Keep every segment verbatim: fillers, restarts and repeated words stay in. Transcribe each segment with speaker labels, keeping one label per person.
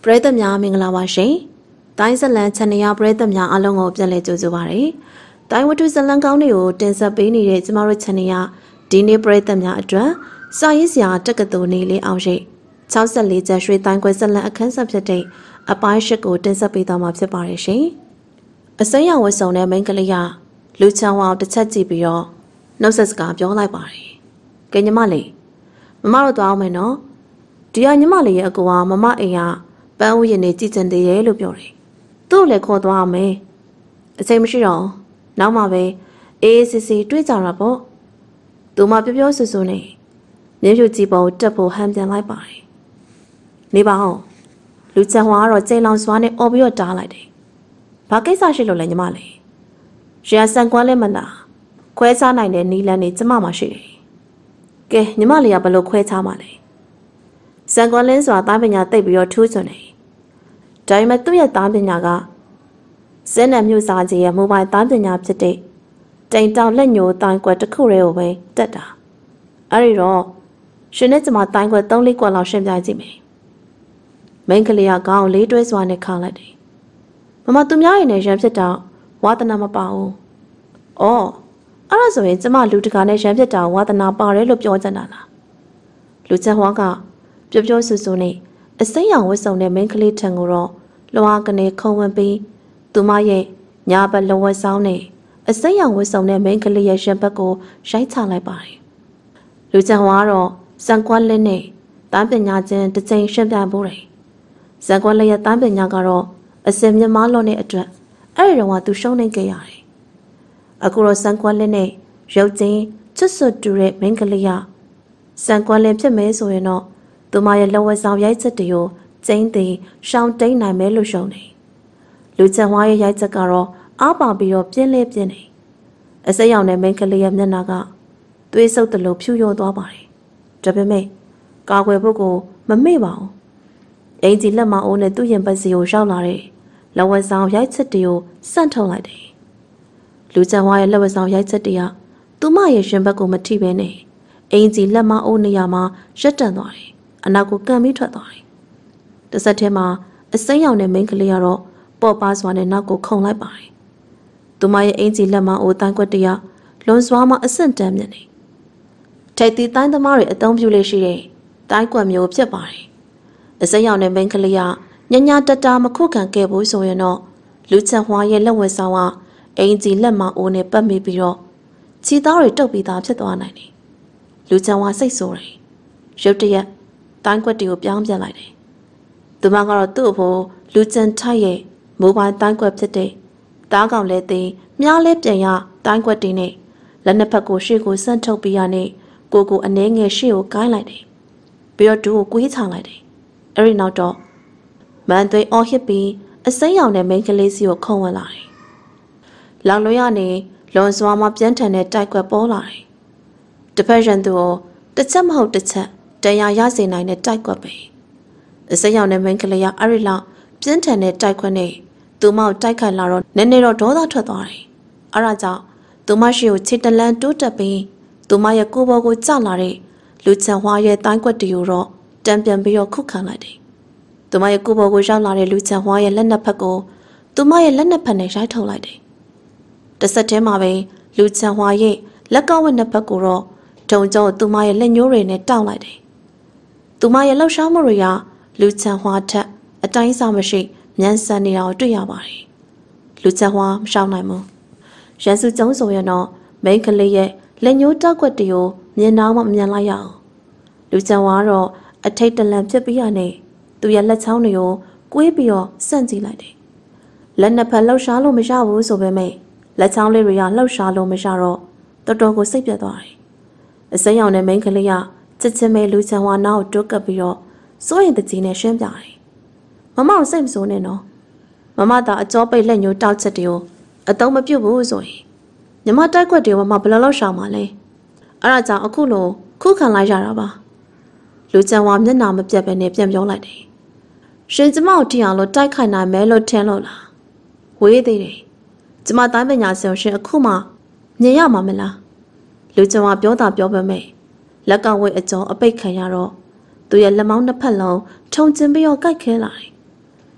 Speaker 1: ပရိသတ်များမင်္ဂလာပါရှင်။တိုင်းဇလန် channel ပရိသတ်များအားလုံးကိုပြန်လည်ကြိုဆိုပါရစေ။တိုင်းဝတ္ထုဇလန်ကောင်းတွေကိုတင်ဆက်ပေးနေတဲ့ကျမတို့ channel ဒီနေ့ပရိသတ်များအတွက်စာရေးဆရာတက္ကသိုလ်နေလေးအောင်ရှိ၆၄ကျပ်ရွှေတိုင်းကွယ်ဇလန်အခန်းဆက်ဖြစ်တဲ့အပိုင်း၈ကိုတင်ဆက်ပေးသွားမှာဖြစ်ပါတယ်ရှင်။အစိမ်းရောင်ဝတ်စုံတဲ့မိန်းကလေးကလူချောင်းအောင်တစ်ချက်ကြည့်ပြီးတော့နှုတ်ဆက်စကားပြောလိုက်ပါတယ်။ကဲညီမလေးမမတို့သွားအောင်မယ်နော်။ဒီကညီမလေးရဲ့အကူကမမအိမ်ကပန်းဥယျာဉ်နေကြည်ကျင်သေးရဲ့လို့ပြောတယ်။သူ့လည်းခေါ်သွားအောင်မယ်။အချိန်မရှိတော့နောက်မှပဲအေးအေးဆေးဆေးတွေ့ကြတာပေါ့။သူမပြောပြောဆူဆူနဲ့မျက်ဖြူကြည့်ပေါ်တက်ဖို့ဟန်ပြန်လိုက်ပါတယ်။နေပါဦးလူချန်ဟွာကတော့ကျိန်လောင်စွာနဲ့អော်ပြီးတော့တားလိုက်တယ်။ဘာကိစ္စရှိလို့လဲညီမလေး။ရန်ဆန်ကွမ်းလဲမလား။ခွဲခြားနိုင်တဲ့နီလန်နေကျမမှရှိတယ်။ကဲညီမလေးကဘယ်လိုခွဲခြားမှာလဲ။ဆန်ကွမ်းလင်းစွာသားပညာသိပ်ပြီးတော့ထူးချွန်တယ်။ဒါပေမဲ့သူ့ရဲ့သားပညာကစင်းနဲ့မြို့စားကြီးရဲ့မိုဘိုင်းသားပညာဖြစ်တဲ့တိမ်တောင်လက်ညိုတိုင်းကွက်တစ်ခုတည်းကိုပဲတက်တာ။အဲဒီတော့ရှင်နဲ့ကျမတိုင်းကွက်၃-၄ကွက်လောက်ရှင်းပြကြည့်မယ်။မိန်းကလေးကခေါင်းလေးတွဲစွာနဲ့ခါလိုက်တယ်။မမသူများရင်နဲ့ရံဖြစ်တော့ဝါသနာမပါဘူး။အော်အဲ့ဒါဆိုရင်ကျမလူတကာနဲ့ရံဖြစ်တာဝါသနာပါတယ်လို့ပြောကြတာလား။လူချန်ဟွာကပြောပြောဆူဆူနဲ့အစိမ်းရောင်ဝတ်စုံတဲ့မိန်းကလေးထံကိုတော့လွှာကနေခုံဝင်ပြီးသူမရဲ့ညာဘက်လဝက်ဆောင်နဲ့အစိမ်းရောင်ဝတ်စုံတဲ့မိန်းကလေးရဲ့ရင်ဘတ်ကိုရိုက်ချလိုက်ပါတယ်။လူချန်ဟွာကတော့စံကွက်လက်နဲ့တန်းပညာချင်းတစ်ချိန်ရှင်းပြဖို့တယ်။စံကွက်လက်ရဲ့တန်းပညာကတော့အစင်မြမလို့တဲ့အတွက်အဲ့ဒီတော့ကသူရှုံးနေကြရတယ်။အခုတော့စံကွက်လက်နဲ့ရုပ်ချင်းချွတ်ဆွတ်တူတဲ့မိန်းကလေးကစံကွက်လက်ဖြစ်မဲဆိုရင်တော့သူမရဲ့လက်ဝဲဆောင်ရိုက်ချက်တွေကိုကျင်းသိရှောင်းတိန်နိုင်မဲလို့ရှုံနေလူချန်ဝါရဲ့ရိုက်ချက်ကတော့အားပါပြီးတော့ပြင်းလဲပြင်းနေအစိမ်းရောင်တဲ့မိန်းကလေးရဲ့မျက်နှာကသွေးဆုပ်တလို့ဖြူရောသွားပါတယ်ဒါပေမဲ့ကာကွယ်ဖို့ကိုမမေ့ပါဘူးအင်ကြီးလက်မအိုးနဲ့သူ့ရင်ပတ်စီကိုရောက်လာတဲ့လက်ဝဲဆောင်ရိုက်ချက်တွေကိုစန့်ထုတ်လိုက်တယ်လူချန်ဝါရဲ့လက်ဝဲဆောင်ရိုက်ချက်တွေကသူမရဲ့ရှင်ဘက်ကိုမထိဘဲနဲ့အင်ကြီးလက်မအိုးနေရာမှာရက်တန့်သွားတယ်အနောက်ကိုကန်ပြီးထွက်သွားတယ်။တစ်ဆက်တည်းမှာအစိမ်းရောင်တဲ့မိန်းကလေးကတော့ပေါ့ပါစွာနဲ့နောက်ကိုခုန်လိုက်ပါတယ်။သူမရဲ့အင်ကြီးလက်မအိုးတိုင်းကွက်တရလွန်စွာမှအဆင့်တန်းမြင့်နေ။ထိပ်သီးတိုင်းသမားတွေအသုံးပြုလေးရှိတဲ့တိုင်းကွက်မျိုးဖြစ်ပါတယ်။အစိမ်းရောင်တဲ့မိန်းကလေးကညညာတတာမခုခံခဲ့ဘူးဆိုရင်တော့လူချန်ဟွာရဲ့လက်ဝဲဆောင်ကအင်ကြီးလက်မအိုးနဲ့ပတ်မိပြီးတော့ခြေသားတွေတုပ်ပြီးသားဖြစ်သွားနိုင်တယ်။လူချန်ဟွာစိတ်ဆိုးတယ်။ရုတ်တရက်တိုင်းကွက်တွေကိုပြောင်းပြန်လိုက်တယ်။သူမကတော့သူ့အဖို့လူချန်ထိုက်ရဲ့မိုဘိုင်းတိုင်းကွက်ဖြစ်တဲ့တားကောင်လေးသိမြားလေးပြန်ရတိုင်းကွက်တွေနဲ့လက်နှစ်ဖက်ကိုရှေ့ကိုဆန့်ထုတ်ပြီးရနဲ့ကိုကိုအနေငယ်ရှေ့ကိုကိုင်းလိုက်တယ်။ပြီးတော့ဒူကိုကွေးချလိုက်တယ်။အဲဒီနောက်တော့မန်သွေးအော်ဟစ်ပြီးအစိမ်းရောင်တဲ့မိန်းကလေးစီကိုခုံဝင်လာတယ်။လောင်လွှဲရနေလွန်စွာမှပြန်းထန်တဲ့တိုက်ကွက်ပေါ်လာတယ်။တစ်ဖက်ရန်သူကိုတစ်ချက်မဟုတ်တစ်ချက်တရားရစေနိုင်တဲ့တိုက်ကွက်ပဲအစိမ်းရောင်တဲ့မိန်းကလေးကအဲ့ဒီလောက်ပြင်းထန်တဲ့တိုက်ခွက်နဲ့သူမောက်တိုက်ခိုက်လာတော့နည်းနည်းတော့ဒေါသထွက်သွားတယ်အဲ့ဒါကြောင့်သူမရှိကိုခြေတလန်းတိုးတက်ပြီးသူမရဲ့ကိုယ်ပေါ်ကိုကျလာတဲ့လူချန်ဟွာရဲ့တိုင်းကွက်တွေကိုတော့တံပြန်ပြီးတော့ခုခံလိုက်တယ်သူမရဲ့ကိုယ်ပေါ်ကိုရောက်လာတဲ့လူချန်ဟွာရဲ့လက်နှစ်ဖက်ကိုသူမရဲ့လက်နှစ်ဖက်နဲ့ရိုက်ထုတ်လိုက်တယ်တစ်ဆက်တည်းမှာပဲလူချန်ဟွာရဲ့လက်ကဝက်နှစ်ဖက်ကိုတော့ဒုံကျော်သူမရဲ့လက်ညှိုးတွေနဲ့တောက်လိုက်တယ်သူမရဲ့လှောက်ရှားမှုတွေကလူချန်ဟွာထက်အတိုင်းစားမရှိမြန်ဆန်နေတာကိုတွေ့ရပါတယ်။လူချန်ဟွာမရှောင်နိုင်ဘူး။ရန်စုကျုံးဆိုရင်တော့မိန်းကလေးရဲ့လက်ညှိုးတောက်ကွက်တွေကိုမြင်တော့မှမမြင်လိုက်ရအောင်။လူချန်ဟွာကတော့အထိတ်တလန့်ဖြစ်ပြီးရနေသူရဲ့လက်ချောင်းတွေကိုကွေးပြီးတော့ဆန့်ကြည့်လိုက်တယ်။လက်နှစ်ဖက်လှောက်ရှားလို့မရဘူးဆိုပေမဲ့လက်ချောင်းလေးတွေကလှောက်ရှားလို့မရတော့တော်တော်ကိုစိတ်ပြတ်သွားတယ်။အစိမ်းရောင်တဲ့မိန်းကလေးကချစ်ချင်းမဲ့လူချန်ဟွာနာကိုတွတ်ကပ်ပြီးတော့စိုးရင်တကြီးနဲ့ရှင်းပြတယ်မမကိုစိတ်မစိုးနဲ့နော်မမသာအကြောပိတ်လက်ညှိုးတောက်ချက်တွေကိုအတုံးမပြုတ်ဘူးဆိုရင်ညီမတိုက်ခွက်တွေမမဘယ်လောက်လောက်ရှောင်ပါလဲအဲ့ဒါကြောင့်အခုလိုခုခံလိုက်ရတာပါလူချန်ဝါမျက်နှာမပြတ်ပဲနဲ့ပြန်ပြောလိုက်တယ်ရှင်ကျမကိုထီအောင်လို့တိုက်ခိုက်နိုင်မယ်လို့ထင်လို့လားဝေးသေးတယ်ကျမတိုင်းပညာရှင်ရှင်အခုမှမြင်ရမှာမလားလူချန်ဝါပြောတာပြောပေမဲ့လက်ကဝိတ်အကျော်အပိတ်ခံရတော့သူရဲ့လက်မောင်းနှစ်ဖက်လုံးထုံကျင်ပြီးတော့ကြိုက်ခဲလာတယ်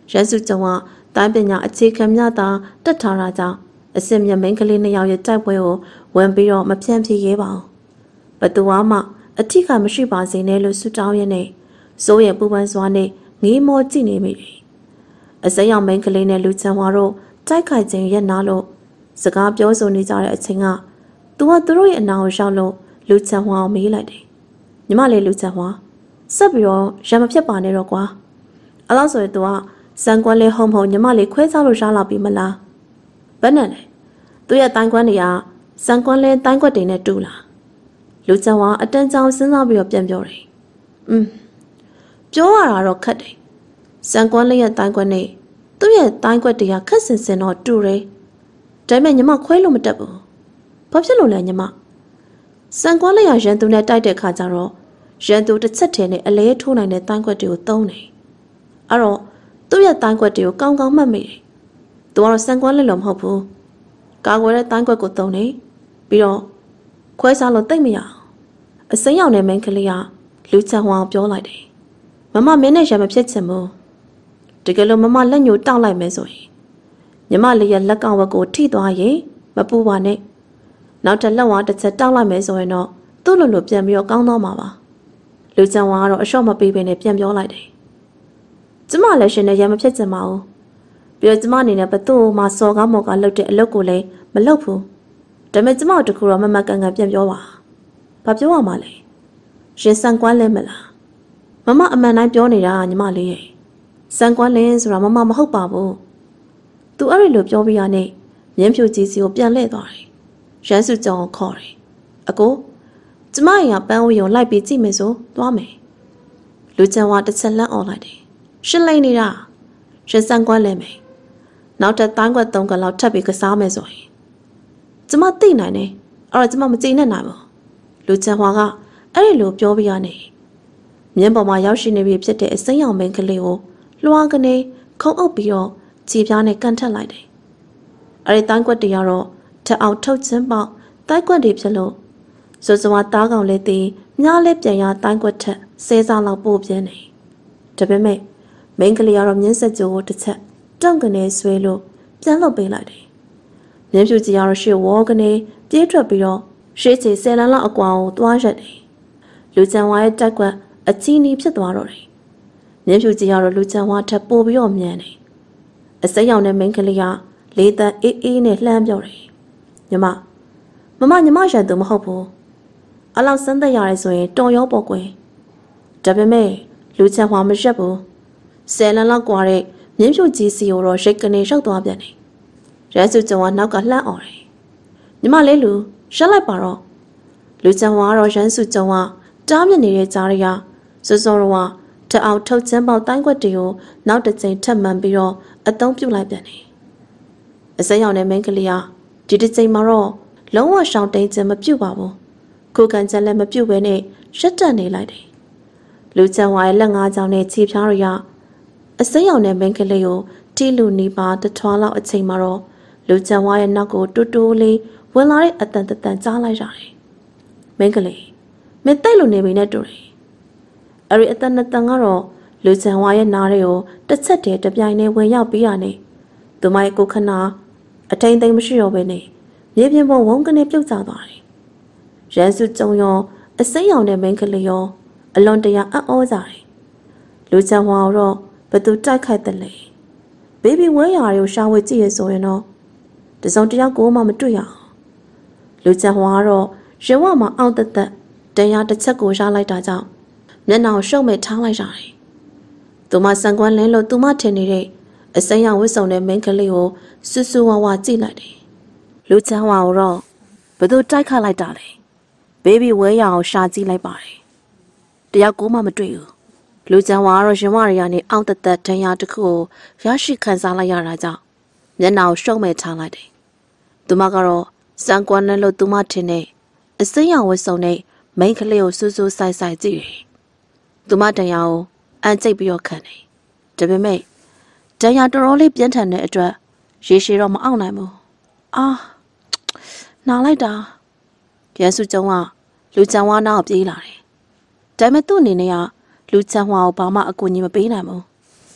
Speaker 1: ရန်စုကြုံကတိုင်းပညာအခြေခံများသာတက်ထားတာကြောင့်အစင်မြမိန်ကလေးနှစ်ယောက်ရဲ့တိုက်ပွဲကိုဝင်ပြီးတော့မပြန့်ဖြစ်ရဲပါဘူးဘသူမှအထီးကမရှိပါစေနဲ့လို့ဆုတောင်းရင်းနဲ့စိုးရဲ့ပူပန်စွာနဲ့ငေးမောကြည့်နေမိတယ်အစရောက်မိန်ကလေးနဲ့လူချမ်းဝါတို့တိုက်ခိုက်ခြင်းရက်နာလို့စကားပြောဆိုနေကြတဲ့အချိန်ကသူကသူတို့ရဲ့အနာကိုရောက်လို့လူချမ်းဝါကိုမေးလိုက်တယ်ညီမလေးလူချမ်းဝါဆက်ပြီးတော့ရံမဖြစ်ပါနဲ့တော့ကွာအဲ့လောက်ဆိုရင်သူကစံကွန်းလေးဟုံဟုံညီမလေးခွဲစားလို့ရလာပြီမလားဘယ်နဲ့လဲသူရဲ့တိုင်းကွန်းတွေကစံကွန်းလေးတိုင်းကွက်တွေနဲ့တူလားလူချမ်းဝါအတန်းချောင်းစဉ်းစားပြီးတော့ပြန်ပြောတယ်อืมပြောရတာတော့ခက်တယ်စံကွန်းလေးရဲ့တိုင်းကွက်နဲ့သူ့ရဲ့တိုင်းကွက်တွေကခက်စင်စင်တော့တူတယ်ဒါပေမဲ့ညီမခွဲလို့မတက်ဘူးဘာဖြစ်လို့လဲညီမစံကွန်းလေးရရန်သူနဲ့တိုက်တဲ့ခါကျတော့ရန်သူတစ်ချက်တည်းနဲ့အလဲထိုးနိုင်တဲ့တိုင်းကွက်တွေကိုသုံးတယ်အဲ့တော့သူ့ရဲ့တိုင်းကွက်တွေကိုကောင်းကောင်းမှတ်မိတယ်သူကတော့စံကွန်းလေးလို့မဟုတ်ဘူးကာကွယ်တဲ့တိုင်းကွက်ကိုသုံးတယ်ပြီးတော့ခွဲစားလို့တိတ်မရအောင်အစိမ်းရောင်တဲ့မိန်းကလေးကလူချမ်းဝါပြောလိုက်တယ်မမမင်းနဲ့ရံမဖြစ်ချင်ဘူးတကယ်လို့မမလက်ညှိုးတောက်လိုက်မယ်ဆိုရင်ညီမလေးရဲ့လက်ကောင်ဝက်ကိုထိသွားရင်မပူပါနဲ့နောက်ထပ်လက်ဝါးတစ်ချက်တောက်လိုက်မယ်ဆိုရင်တော့သူ့လိုလိုပြန်ပြီးတော့ကောင်းသွားမှာပါလူချမ်းဝါကတော့အလျှော့မပေးဘဲနဲ့ပြန်ပြောလိုက်တယ်ကျမလည်းရှင်နဲ့ရံမဖြစ်ချင်ပါဘူးပြီးတော့ကျမအနေနဲ့ဘသူ့မှစော်ကားမော်ကားလုပ်တဲ့အလုပ်ကိုလည်းမလုပ်ဘူးဒါပေမဲ့ကျမတို့တခုတော့မမကန်ကန်ပြန်ပြောပါဘာပြောရမှာလဲရှင်စံကွန်းလဲမလားမမအမှန်တိုင်းပြောနေတာညီမလေးရဲ့စံကွန်းလင်းဆိုတာမမမဟုတ်ပါဘူးသူအဲ့ဒီလိုပြောပြရနဲ့မြင်းဖြူကြီးစီကိုပြန်လှည့်သွားတယ်ရန်စုကြောင်ကိုခေါ်တယ်အကိုကျမရင်ကပန်းဝီကိုလိုက်ပြီးကြည့်မယ်ဆိုသွားမယ်လူချမ်းဝါတစ်ချက်လန့်អော်လိုက်တယ်ရှင်းလိုက်နေတာရှင်စံကွန်းလဲမယ်နောက်ထပ်တိုင်းကွက်သုံးကလောက်ထပ်ပြီးကစားမယ်ဆိုရင်ကျမသိနိုင်တယ်အဲ့တော့ကျမမကြည့်နဲ့နိုင်ဘူးလူချမ်းဝါကအဲ့ဒီလိုပြောပြရနဲ့မြင်းပေါ်မှာရောက်ရှိနေပြီဖြစ်တဲ့အစိမ်းရောင်မိန်းကလေးကိုလွှားကနေခုံအုပ်ပြီးတော့ခြေပြားနဲ့ကန်ထက်လိုက်တယ်။အဲဒီတိုင်းကွက်တွေကတော့ထက်အောင်ထုတ်ချင်းပေါက်တိုင်းကွက်တွေဖြစ်လို့စွစွာသားကောင်လေးတီမြားလေးပြန်ရတိုင်းကွက်ထက်ဆဲစားလောက်ပို့ပြင်းနေ။ဒါပေမဲ့မိန်းကလေးကတော့မြင်းဆက်ကြိုးကိုတစ်ချက်တောင့်ကနေဆွဲလို့ပြန်လှုပ်ပေးလိုက်တယ်။မြင်းဖြူကြီးကတော့ရှေ့ဝေါကနေပြေးထွက်ပြီးတော့ရှေ့ချေဆယ်လမ်းလောက်အကွာကိုသွားရက်တယ်။လူချမ်းဝါရဲ့တိုက်ကွက်အချီနီဖြစ်သွားတော့တယ်။မြင်းဖြူကြီးကတော့လူချမ်းဝါထပ်ပို့ပြီးတော့မြန်တယ်။အစိမ်းရောင်တဲ့မိန်းကလေးကလေးတန်းအေးအေးနဲ့လှမ်းပြောတယ်။ညီမမမညီမရန်သူမဟုတ်ဘူး။အလောက်စမ်းသက်ရတယ်ဆိုရင်တော်ရောပေါ့ကွယ်။ဒါပေမဲ့လူချမ်းဝါမရက်ဘူး။ဆယ်လမ်းလောက်ကွာတဲ့မြင်းဖြူကြီးစီကိုတော့ရိတ်ကနေရောက်သွားပြန်တယ်။ရန်စုကျော်ကနောက်ကလှမ်းអော်တယ်။ညီမလေးလူရက်လိုက်ပါတော့။လူချမ်းဝါကတော့ရန်စုကျော်ကတားမြစ်နေတဲ့ကြားရစောစောတော့ထအောင်ထုတ်ချမ်းပေါက်တိုင်းကွက်တွေကိုနောက်တစ်ချိန်ထပ်မှန်ပြီးတော့အသုံးပြုလိုက်ပြန်တယ်။အစိမ်းရောင်တဲ့မိန်းကလေးကဒီတစ်ချိန်မှာတော့လုံးဝရှောင်တိန်ခြင်းမပြုတ်ပါဘူး။ကိုကန်ချက်လည်းမပြုတ်ဘဲနဲ့ရက်တက်နေလိုက်တယ်။လူချမ်းဝါရဲ့လက်ငါးချောင်းနဲ့ခြေဖြားတွေကအစိမ်းရောင်တဲ့မိန်းကလေးကိုတီးလူနီးပါတထွားလောက်အချိန်မှာတော့လူချမ်းဝါရဲ့နောက်ကိုတူတူလေးဝင်လာတဲ့အတန်တန်ကြားလိုက်ရတယ်။မိန်းကလေးမင်းတိုက်လို့နေပြီနဲ့တူတယ်။အဲ့ဒီအတန်နဲ့တန်ကတော့လူချမ်းဝါရဲ့နားတွေကိုတစ်ချက်တည်းတပြိုင်တည်းဝင်ရောက်ပြီးရနေသူမရဲ့ကိုခနာအထိန်သိမ်းမရှိတော့ဘဲနဲ့မြေပြင်ပေါ်ဝုန်းကနေပြုတ်ကျသွားတယ်။ရန်စုကြုံရောအစိမ်းရောင်တဲ့မိန်းကလေးရောအလွန်တရာအံ့ဩကြတယ်။လူချမ်းဝါတော့ဘသူတိုက်ခိုက်တယ်လေ။ဘေဘီဝဲရာတွေကိုရှာဝေကြည့်ရဆိုရင်တော့တစုံတယောက်ကိုမှမတွေ့ရအောင်။လူချမ်းဝါကတော့ရဝမှာအောက်တက်တက်တရားတစ်ချက်ကိုရလိုက်တာကြောင့်မျက်နှာကိုရှုပ်မဲ့ထားလိုက်ရတယ်။သူမစံကွန်းလင်းလို့သူမထင်နေတဲ့အစိမ်းရောင်ဝတ်စုံတဲ့မိန်းကလေးကိုစူးစူးဝါဝါကြည့်လိုက်တယ်။လူချမ်းဝါကိုတော့ဘသူတိုက်ခတ်လိုက်တာလဲ။ဘေဘီဝဲရအောင်ရှာကြည့်လိုက်ပါတယ်။တယောက်ကိုမှမတွေ့ဘူး။လူချမ်းဝါကတော့ရင်ဝရရနေအောက်တက်တက်တရားတစ်ခုကိုရရှိခံစားလိုက်ရတာကြောင့်မျက်နှာကိုရှုပ်မဲ့ထားလိုက်တယ်။သူမကတော့စံကွန်းလင်းလို့သူမထင်တဲ့အစိမ်းရောင်ဝတ်စုံတဲ့မိန်းကလေးကိုစူးစူးဆိုင်ဆိုင်ကြည့်တယ်။သူမတရားကိုအန်ကျိတ်ပြီးတော့ခံတယ်။ဒါပေမဲ့တရားတော်တော်လေးပြင်းထန်တဲ့အတွက်ရေရှည်တော့မအောင်နိုင်ဘူး။အာနားလိုက်တာ။ရန်စုကျုံကလူချမ်းဝါနာကိုပြေးလာတယ်။ဒါပေမဲ့သူ့အနေနဲ့ကလူချမ်းဝါကိုဘာမှအကူအညီမပေးနိုင်ဘူး။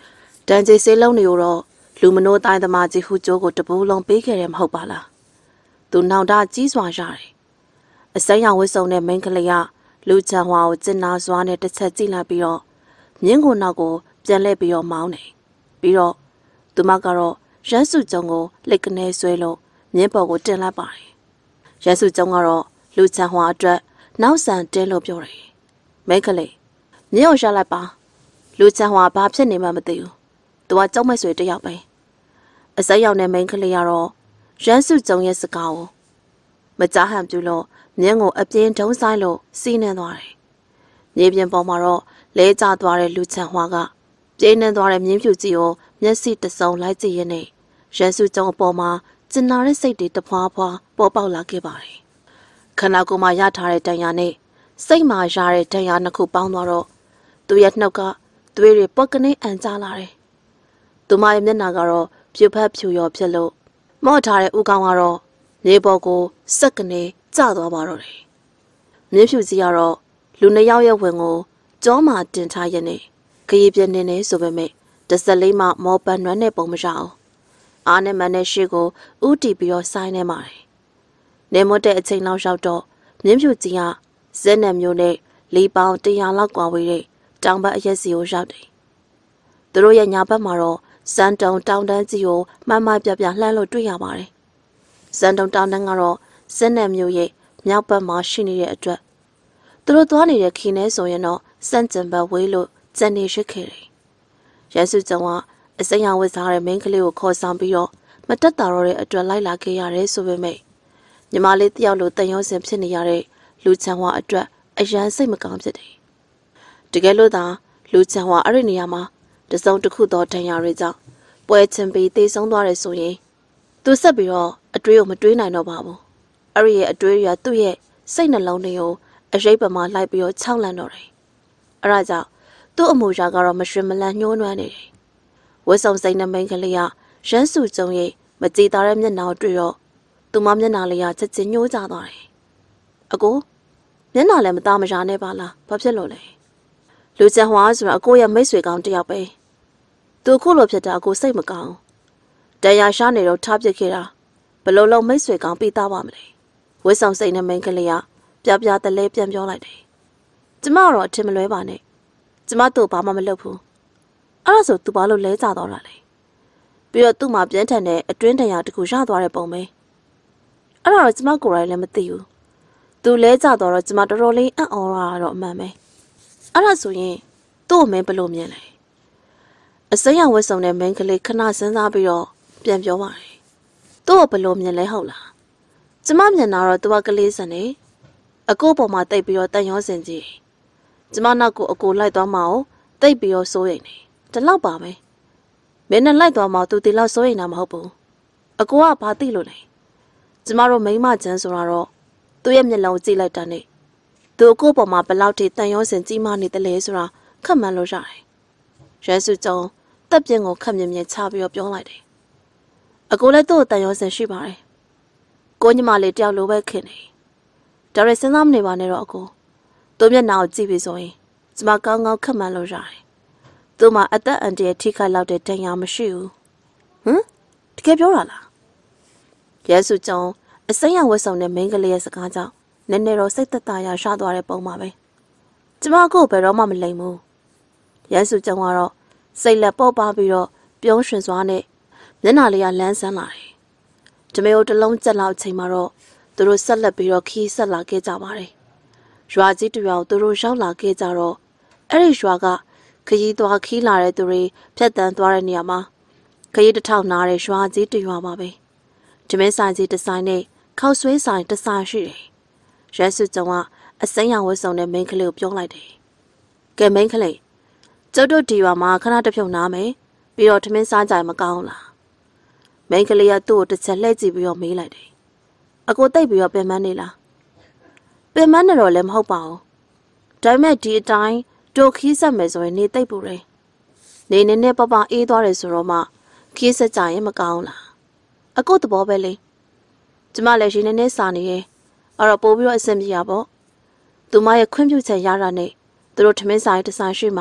Speaker 1: တန်ကြီးစေးလုံးနေတော့လူမနိုးတိုင်းသမားကြီးဟူကျိုးကိုတပူးလုံးပေးခဲ့တယ်မဟုတ်ပါလားသူနောင်တကြီးစွာရတယ်အစိမ်းရောင်ဝတ်စုံနဲ့မိန်းကလေးကလူချန်ဟွာကိုကျင်နာစွာနဲ့တစ်ချက်ကြည့်လိုက်ပြီးတော့မြင်းကိုနောက်ကိုပြန်လှည့်ပြီးတော့မောင်းတယ်ပြီးတော့သူမကတော့ရန်စုကျုံကိုလက်ကနေဆွဲလို့မြင်းပေါ်ကိုတင်လိုက်ပါတယ်ရန်စုကျုံကတော့လူချန်ဟွာအတွက်နောက်ဆန်တင်းလို့ပြောတယ်မိန်းကလေးမြင်းကိုရှာလိုက်ပါလူချန်ဟွာဘာဖြစ်နေမှမသိဘူးသူကကြောက်မဲ့ဆွေတယောက်ပဲအစိမ်းရောင်တဲ့မိန်းကလေးကတော့ရန်စုကျုံရဲ့စကားကိုမကြားဟန်ပြုလို့မြင်းကိုအပြင်းထုံးဆိုင်လို့စီးနှင်းသွားတယ်မြေပြင်ပေါ်မှာတော့လဲကျသွားတဲ့လူချန်ဟွာကပြင်းနှင်းသွားတဲ့မြင်းဖြူကြီးကိုမျက်စိတစုံလိုက်ကြည့်ရင်းနဲ့ရန်စုကျုံအပေါ်မှာကျင်နာတဲ့စိတ်တွေတဖွာဖွာပေါ်ပေါက်လာခဲ့ပါတယ်ခန္ဓာကိုယ်မှာရထားတဲ့တန်ရာနဲ့စိတ်မှာရတဲ့တန်ရာနှစ်ခုပေါင်းသွားတော့သူ့ရဲ့နှုတ်ကသွေးတွေပုတ်ကနေအန်ကျလာတယ်သူမရဲ့မျက်နှာကတော့ဖြူဖက်ဖြူရောဖြစ်လို့မော့ထားတဲ့ဥကောင်ကတော့မြေပေါ်ကိုစက်ကနေကျသွားပါတော့တယ်မြင်းဖြူကြီးကတော့လူနှစ်ယောက်ရဲ့ဝင်ကိုကြောမှာတင်ထားရတဲ့ခရီးပြင်းနေနေဆိုပေမဲ့တဆက်လေးမှမော်ပန်နွမ်းတဲ့ပုံမရအောင်အားနဲ့မနဲ့ရှေ့ကိုဥတီပြီးတော့ဆိုင်းနေပါတယ်နေမတဲ့အချိန်လောက်ရောက်တော့မြင်းဖြူကြီးကဇက်နဲ့မျိုးနဲ့လီပေါင်းတရာလောက်ကွာဝေးတဲ့တောင်ဘက်အရက်စီကိုရောက်တယ်သူတို့ရဲ့ညာဘက်မှာတော့စန်တုံတောင်တန်းကြီးကိုမှန်မှန်ပြပြလှမ်းလို့တွေ့ရပါတယ်စန်တုံတောင်တန်းကတော့ဇက်နဲ့မျိုးရဲ့မြောက်ဘက်မှာရှိနေတဲ့အတွက်သူတို့သွားနေတဲ့ခီနဲဆိုရင်တော့စန့်ကျင်ဘက်ဝေးလို့ကျန်နေရှိခဲ့တယ်ရန်စုကျုံကအစိမ်းရောင်ဝတ်စားတဲ့မိန်းကလေးကိုခေါ်ဆောင်ပြီးတော့မတက်တာတော့တဲ့အတွက်လိုက်လာခဲ့ရတယ်ဆိုပေမဲ့ညီမလေးတယောက်လိုတန်ရုံးစင်ဖြစ်နေရတဲ့လူချန်ဝါအတွက်အရန်စိတ်မကောင်းဖြစ်တယ်တကယ်လို့သာလူချန်ဝါအဲ့ဒီနေရာမှာတစုံတစ်ခုသောဒဏ်ရာတွေကြောင့်ပွဲချင်းပြီးတေဆုံးသွားတယ်ဆိုရင်သူဆက်ပြီးတော့အတွေးကိုမတွေးနိုင်တော့ပါဘူးအဲ့ဒီရဲ့အတွေးရသူ့ရဲ့စိတ်နှလုံးတွေကိုအရိပ်ပမာလိုက်ပြီးတော့ခြောက်လန့်တော့တယ်အဲ့ဒါကြောင့်သူ့အမူအရာကတော့မရွှင်မလန်းညှိုးနွမ်းနေတယ်ဝတ်ဆောင်စိတ်နဲ့မိန်းကလေးကရန်စုကျုံရဲ့မကြည်သာတဲ့မျက်နှာကိုတွေ့တော့သူမမျက်နှာလေးကချက်ချင်းညှိုးကျသွားတယ်အကိုမျက်နှာလည်းမသားမရာနဲ့ပါလားဘာဖြစ်လို့လဲလူချန်ဟွာဆိုတာအကိုရဲ့မိတ်ဆွေကောင်းတယောက်ပဲသူခုလိုဖြစ်တာအကိုစိတ်မကောင်းတရားရှားနေတော့ထားပစ်ခဲ့တာဘလို့လုံးမိတ်ဆွေကောင်းပြီးသားပါမလဲဝတ်ဆောင်စိတ်နဲ့မိန်းကလေးကပြပြတလဲပြန်ပြောလိုက်တယ်ကျမတော့အထင်မလွဲပါနဲ့ကျမတို့ဘာမှမလုပ်ဘူးအဲ့ဒါဆိုသူဘာလို့လဲကြတော့တာလဲပြီးတော့သူ့မှာပြင်းထန်တဲ့အတွင်းတရားတခုရသွားတဲ့ပုံပဲအဲ့ဒါတော့ကျမကိုယ်တိုင်လည်းမသိဘူးသူလဲကြတော့တော့ကျမတော်တော်လေးအံ့ဩတာတော့အမှန်ပဲအဲ့ဒါဆိုရင်သူ့အမင်းဘလို့မြင်လဲအစိမ်းရောင်ဝတ်စုံတဲ့မိန်းကလေးခဏစဉ်းစားပြီးတော့ပြန်ပြောပါတယ်သူ့ကိုဘလို့မြင်လဲဟုတ်လားကျမမြင်တာတော့သူကကလေးစံနေအကိုပေါ်မှာတိတ်ပြီးတော့တန်ရောစင်ကြီးကျမနောက်ကိုအကိုလိုက်သွားမအောင်တိတ်ပြီးတော့စိုးရိမ်နေဒီလောက်ပါပဲမင်းနဲ့လိုက်သွားမှသူဒီလောက်စိုးရိမ်တာမဟုတ်ဘူးအကိုကဘာသိလို့လဲကျမတို့မိန်းမချမ်းဆိုတာတော့သူ့ရဲ့မျက်လုံးကြည့်လိုက်တာနဲ့သူအကိုပေါ်မှာဘလောက်ထိတန်ရောစင်ကြီးမှနေတယ်လဲဆိုတာခက်မှန်းလို့ရတယ်ရန်စုကျုံတက်ပြင်းကိုခက်မြင်မြင်ချပြီးတော့ပြောလိုက်တယ်အကိုလည်းသူ့ကိုတန်ရောစင်ရှိပါတယ်ကိုညီမလေးတယောက်လိုပဲခင်နေဒါရစဉ်းစားမနေပါနဲ့တော့အကိုသူ့မျက်နှာကိုကြည့်ပြီးဆိုရင်ကျမကောင်းကောင်းခက်မှန်းလို့ရတယ်သူ့မှာအသက်အန္တရာယ်ထိခိုက်လောက်တဲ့ဒဏ်ရာမရှိဘူးဟမ်တကယ်ပြောတာလားရဲစုကျုံအစိမ်းရောင်ဝတ်ဆောင်တဲ့မိန်းကလေးရဲ့စကားကြောင့်နည်းနည်းတော့စိတ်သက်သာရရှာသွားတဲ့ပုံပါပဲကျမကိုဘယ်တော့မှမလိမ်ဘူးရဲစုကျုံကတော့စိတ်လက်ပေါ့ပါပြီးတော့ပြုံးရွှင်စွာနဲ့မျက်နှာလေးကလန်းဆန်းလာတယ်။ဓမေကိုတလုံးကျက်လောက်ချိန်မှာတော့သူတို့ဆက်လက်ပြီးတော့ခီးဆက်လာခဲ့ကြပါတယ်။ရွာကြီးတူအောင်သူတို့ရောက်လာခဲ့ကြတော့အဲ့ဒီရွာကခရီးသွားခီးလာတဲ့သူတွေဖြတ်တန်းသွားတဲ့နေရာမှာခရီးတစ်ထောင်နာတဲ့ရွာကြီးတူရွာပါပဲ။ဓမင်းဆိုင်ကြီးတစ်ဆိုင်နဲ့ခောက်ဆွေးဆိုင်တစ်ဆိုင်ရှိတယ်။ရဲစုကျုံကအစိမ်းရောင်ဝတ်စုံတဲ့မိန်းကလေးကိုပြောလိုက်တယ်။ကဲမိန်းကလေးကျုပ်တို့ဒီရွာမှာခဏတစ်ဖြုတ်နားမယ်ပြီးတော့ဓမင်းစားကြမကောင်းလားမိန်းကလေးကသူ့ကိုတစ်ချက်လှည့်ကြည့်ပြီးတော့မေးလိုက်တယ်အကိုတိတ်ပြီးတော့ပင်မနေလားပင်မနေတော့လည်းမဟုတ်ပါဘူးဒါပေမဲ့ဒီအတိုင်းဒိုခီးဆက်မယ်ဆိုရင်နေတိတ်ပူတယ်နေနေနဲ့ပပအေးသွားတယ်ဆိုတော့မှခီးဆက်ကြရင်မကောင်းလားအကိုသဘောပဲလေကျမလည်းရှင်နေနေစာနေရဲ့အဲ့တော့ပို့ပြီးတော့အဆင်ပြေရပေါ့သူမရဲ့ခွင့်ပြုချက်ရတာနဲ့သူတို့ထမင်းဆိုင်တစ်ဆိုင်ရှိမှာ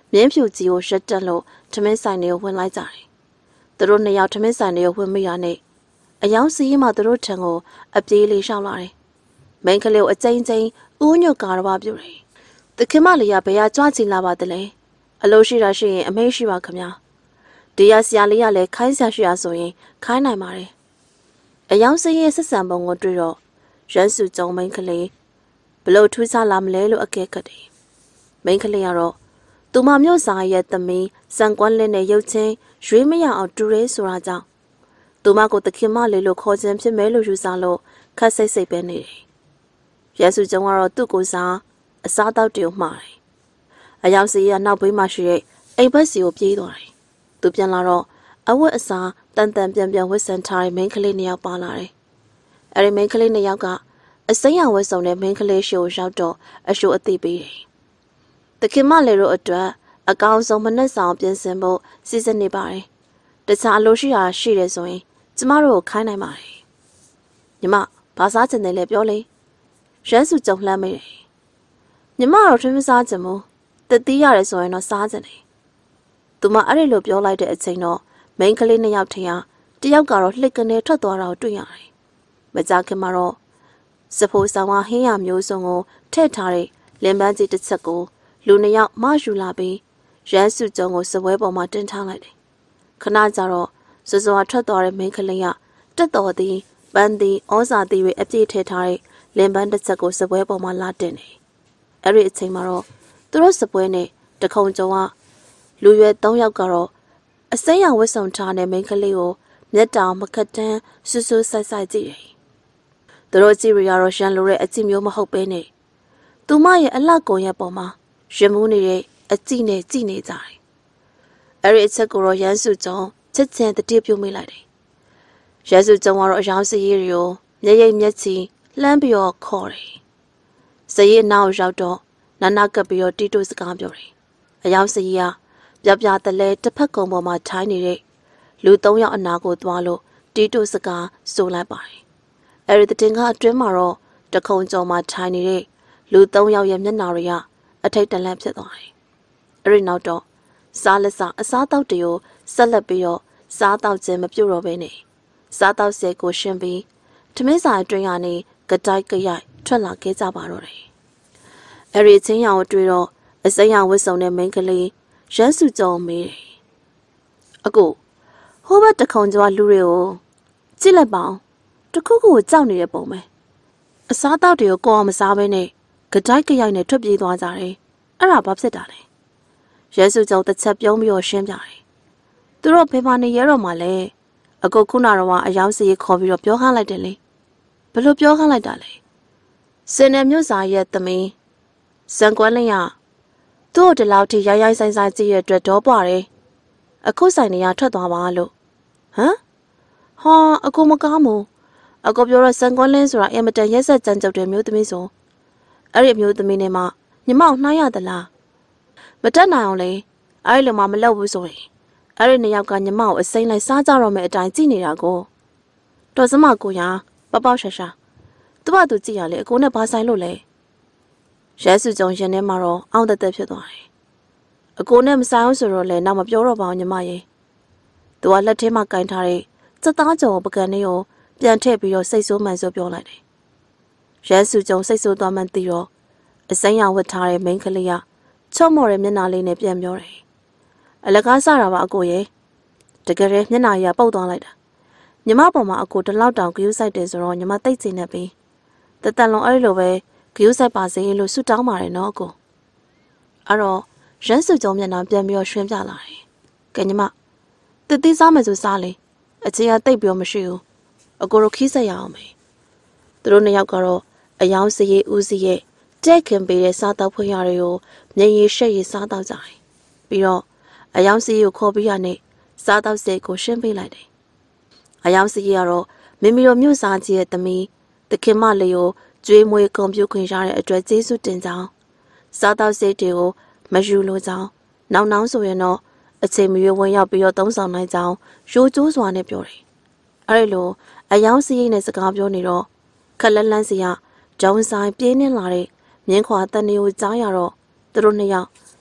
Speaker 1: မြင်းဖြူကြီးကိုရက်တက်လို့ထမင်းဆိုင်တွေကိုဝင်လိုက်ကြတယ်။သူတို့နှစ်ယောက်ထမင်းဆိုင်တွေကိုဝင်မိရနဲ့အယောင်စီးမှသူတို့ထံကိုအပြေးလေးရှောက်လာတယ်။မိန်းကလေးကိုအကျဉ်းချင်းဦးညွတ်ကာရပါပြုတယ်။တခင်မလေးကဘယ်ဟာကြွချီလာပါတလဲ။အလို့ရှိတာရှိရင်အမေရှိပါခမညာ။ဒီရဆရာလေးကလည်းခိုင်းဆရာရှိရဆိုရင်ခိုင်းနိုင်ပါတယ်။အယောင်စီးရဲ့ဆက်ဆံပုံကိုတွေ့တော့ရန်စုကြုံမိန်းကလေးဘလို့ထူးခြားလာမလဲလို့အကဲခတ်တယ်။မိန်းကလေးကတော့သူမမျိုးစားရဲ့သမီးစံကွမ်းလင်းနဲ့ရုပ်ချင်းရွေးမရအောင်တူရဲဆိုတာကြောင့်သူမကိုတခင်မလေးလို့ခေါ်ခြင်းဖြစ်မယ်လို့ယူဆလို့ခက်စိတ်စိတ်ပဲနေတယ်။ရဲစုကျုံကတော့သူ့ကိုယ်စားအစားတောက်တွေကိုမှားတယ်။အယောင်စီကနောက်ဘေးမှာရှိတဲ့အိမ်ဘက်စီကိုပြေးသွားတယ်။သူပြန်လာတော့အဝတ်အစားတန်တန်ပြန်ပြန်ဝတ်ဆင်ထားတဲ့မိန်းကလေးနှစ်ယောက်ပါလာတယ်။အဲဒီမိန်းကလေးနှစ်ယောက်ကအစိမ်းရောင်ဝတ်စုံတဲ့မိန်းကလေးရှိကိုရောက်တော့အရှို့အသိပေးတယ်။တခင်မလေးတို့အတွက်အကောင်ဆုံးမနှက်ဆောင်ပြင်ဆင်ဖို့စီစဉ်နေပါတယ်။တခြားအလို့ရှိရာရှိတယ်ဆိုရင်ကျမတို့ကိုခိုင်းနိုင်ပါတယ်။ညီမဘာစားချင်တယ်လဲပြောလေ။ရန်စုကြုံလှမ်းမိတယ်။ညီမတော့ထမင်းစားချင်ဘူး။တတိရတယ်ဆိုရင်တော့စားချင်တယ်။သူမအဲ့ဒီလိုပြောလိုက်တဲ့အချိန်တော့မိန်းကလေးနှစ်ယောက်ထင်ရတယောက်ကတော့လှစ်ကနေထွက်သွားတာကိုတွေ့ရတယ်။မကြခင်မှာတော့စဖိုးဆောင်ကဟင်းရမျိုးစုံကိုထည့်ထားတဲ့လင်ပန်းကြီးတစ်ချက်ကိုလူနှစ်ယောက်မယူလာပြီးရန်စုကြုံကိုစပွဲပေါ်မှာတင်ထားလိုက်တယ်။ခဏကြာတော့စောစောထွက်သွားတဲ့မိန်းကလေးကတက်တော်သည်ပန်းသည်ဩဇာသည်တွေအပြည့်ထည့်ထားတဲ့လင်ပန်းတစ်ချက်ကိုစပွဲပေါ်မှာလာတင်တယ်။အဲ့ဒီအချိန်မှာတော့သူတို့စပွဲနဲ့တခုံကြုံကလူရွယ်သုံးယောက်ကတော့အစိမ်းရောင်ဝတ်ဆောင်ထားတဲ့မိန်းကလေးကိုမျက်တောင်မခတ်တန်းဆူဆူဆိုင်ဆိုင်ကြည့်တယ်။သူတို့ကြည့်ရတော့ရန်လိုတဲ့အကြည့်မျိုးမဟုတ်ပဲနဲ့သူမရဲ့အလှကုန်ရဲ့ပေါ်မှာရင်မှုနေတဲ့အကြည့်နဲ့ကြည့်နေကြတယ်။အဲ့ဒီအချက်ကိုတော့ရန်စုကြုံချက်ချင်းတတိပြုတ်မိလိုက်တယ်။ရန်စုကြုံကတော့အယောင်စရီတွေကိုမျက်ရိပ်မျက်ချီလှမ်းပြီးတော့ခေါ်တယ်။စရီအနောက်ရောက်တော့နာနာကပ်ပြီးတော့တီတိုစကားပြောတယ်။အယောင်စရီကပြပြတလဲတစ်ဖက်ကုံပေါ်မှာထိုင်းနေတဲ့လူသုံးယောက်အနာကိုသွားလို့တီတိုစကားဆိုလိုက်ပါတယ်။အဲ့ဒီတင်ကအတွင်းမှာတော့တခုံကျော်မှာထိုင်းနေတဲ့လူသုံးယောက်ရဲ့မျက်နှာတွေကအထိတ်တလန့်ဖြစ်သွားတယ်။အဲ့ဒီနောက်တော့စားလက်စားအစားတောက်တွေကိုဆက်လက်ပြီးတော့စားတောက်ခြင်းမပြုတ်တော့ဘဲနဲ့စားတောက်ဆဲကိုရှင်းပြီးထမင်းစာအတွင်းကနေကတိုက်ကြရိုက်ထွက်လာခဲ့ကြပါတော့တယ်။အဲ့ဒီချင်းရောင်တွေ့တော့အစိမ်းရောင်ဝတ်စုံတဲ့မိန်းကလေးရန်စုကြုံမေးတယ်။အကိုဟိုဘက်တခုံကျော်လူတွေကိုကြည့်လိုက်ပါဦး။တခုခုကိုကြောက်နေတဲ့ပုံပဲ။အစားတောက်တွေကိုကိုအောင်မစားဘဲနဲ့ကတိုက်ကြရိုက်နဲ့ထွက်ပြေးသွားကြတယ်။အဲ့ဒါဘာဖြစ်တာလဲ။ရဲစုကြုံတစ်ချက်ပြုံးပြီးတော့ရှင်းပြတယ်။သူတို့ဖေဖာနေရတော့မှလဲအကုတ်ခုနတော့ကအယောင်စီခေါ်ပြီးတော့ပြောခိုင်းလိုက်တယ်လေ။ဘယ်လိုပြောခိုင်းလိုက်တာလဲ။စင်နယ်မြို့စာရဲ့သမီးစံကွမ်းလင်းရသူ့ကိုဒီလောက်ထိရိုက်ရိုက်ဆိုင်ဆိုင်ကြည့်ရတဲ့အတွက်တော့ပွားတယ်။အခုဆိုင်နေရထွက်သွားပါလို့။ဟမ်။ဟာအကူမကားမို့အကူပြောတော့စံကွမ်းလင်းဆိုတာအင်မတန်ရက်ဆက်ကြမ်းကြုတ်တဲ့မျိုးသမီးဆိုအဲ့ဒီမျိုးသမီးနဲ့မှညီမအောင်နှိုင်းရသလားမတက်နိုင်အောင်လေအဲ့လိုမှမလုပ်ဘူးဆိုရင်အဲ့ဒီနှစ်ယောက်ကညီမကိုအစိမ့်လိုက်စားကြတော့မယ်အတိုင်းကြည့်နေတာကိုတော်စမကိုရပပောက်ရှာရှာသူ့ဘာသူကြည့်ရလေအကိုနဲ့ဘာဆိုင်လို့လဲရဲစုကြုံရင်ထဲမှာတော့အောင်းတက်တက်ဖြစ်သွားတယ်အကိုနဲ့မဆိုင်အောင်ဆိုတော့လေနောက်မပြောတော့ပါဘူးညီမရေသူကလက်ထဲမှာကင်ထားတဲ့စက်သားကြော်ပကံလေးကိုပြန်ထည့်ပြီးတော့စိတ်ဆိုးမှန်ဆိုးပြောလိုက်တယ်ရဲစုကြုံစိတ်ဆိုးသွားမှန်းသိတော့အစိမ်းရောင်ဝတ်ထားတဲ့မိန်းကလေးကချော့မော်တဲ့မျက်နှာလေးနဲ့ပြန်ပြောတယ်အလကားစတာပါအကိုရေတကယ်လည်းမျက်နှာကြီးကပုတ်သွားလိုက်တာညီမပေါ်မှာအကိုတလောက်တောင်ဂယုဆိုင်တယ်ဆိုတော့ညီမတိတ်ချင်နေပြီတတန်လုံးအဲ့လိုပဲဂယုဆိုင်ပါစေလို့ဆုတောင်းပါတယ်နော်အကိုအဲ့တော့ရန်စုကြုံမျက်နှာပြန်ပြီးတော့ရှင်းပြလာတယ်ကဲညီမတတိစားမယ်ဆိုစားလေအချင်းကတိတ်ပြောမရှိဘူးအကိုတို့ခီးဆက်ရအောင်မယ်သူတို့နှစ်ယောက်ကတော့အယောင်စရီဦးစီရဲ့တဲ့ခင်ပေးတဲ့စားတောက်ဖွင့်ရတွေကိုမျက်ရည်ရှက်ရည်စားတောက်ကြတယ်ပြီးတော့အယောင်စီကိုခေါ်ပြီးရနဲ့စားတောက်စိတ်ကိုရှင်းပေးလိုက်တယ်အယောင်စီကတော့မိမိတို့မြို့စားကြီးရဲ့သမီးတခင်မလေးကိုကျွေးမွေးကွန်ပျူခွင့်ရတဲ့အတွက်ကျေးဇူးတင်ကြောင်းစားတောက်စိတ်တွေကိုမယူလိုကြောင်းနောက်နောက်ဆိုရင်တော့အချိန်မရွေးဝင်ရောက်ပြီးတော့သုံးဆောင်နိုင်ကြောင်းရိုးကျိုးစွာနဲ့ပြောတယ်အဲ့လိုအယောင်စီနဲ့စကားပြောနေတော့ခက်လက်လန်းစီကဂျုံဆိုင်ပြင်းနေလာတဲ့မြင်းခွာတန်တွေကိုကြားရတော့သူတို့နှစ်ယောက်